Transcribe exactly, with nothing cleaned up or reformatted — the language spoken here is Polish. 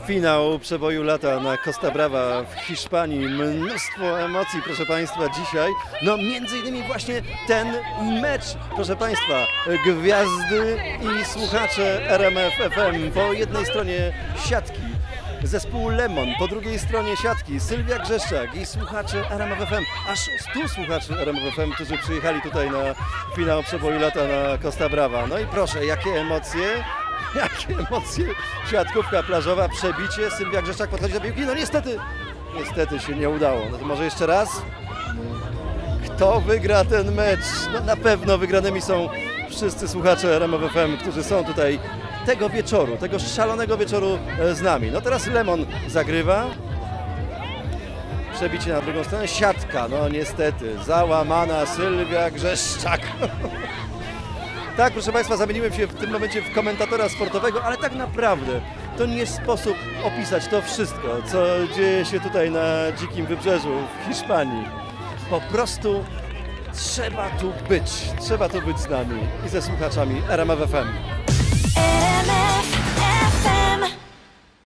Finał przeboju lata na Costa Brava w Hiszpanii. Mnóstwo emocji, proszę Państwa, dzisiaj. No między innymi właśnie ten mecz, proszę Państwa. Gwiazdy i słuchacze R M F F M. Po jednej stronie siatki zespół Lemon, po drugiej stronie siatki Sylwia Grzeszczak i słuchacze R M F F M. Aż stu słuchaczy R M F F M, którzy przyjechali tutaj na finał przeboju lata na Costa Brava. No i proszę, jakie emocje. Jakie emocje, siatkówka plażowa, przebicie, Sylwia Grzeszczak podchodzi do piłki, no niestety, niestety się nie udało. No to może jeszcze raz? Kto wygra ten mecz? No na pewno wygranymi są wszyscy słuchacze R M F F M, którzy są tutaj tego wieczoru, tego szalonego wieczoru z nami. No teraz Lemon zagrywa, przebicie na drugą stronę, siatka, no niestety, załamana Sylwia Grzeszczak. Tak, proszę Państwa, zamieniłem się w tym momencie w komentatora sportowego, ale tak naprawdę to nie sposób opisać to wszystko, co dzieje się tutaj na dzikim wybrzeżu w Hiszpanii. Po prostu trzeba tu być, trzeba tu być z nami i ze słuchaczami R M F F M.